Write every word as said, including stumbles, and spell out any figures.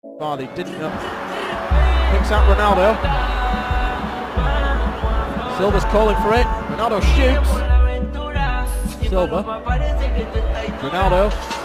Vardy didn't uh, picks out Ronaldo. Silva's calling for it. Ronaldo shoots. Silva. Ronaldo.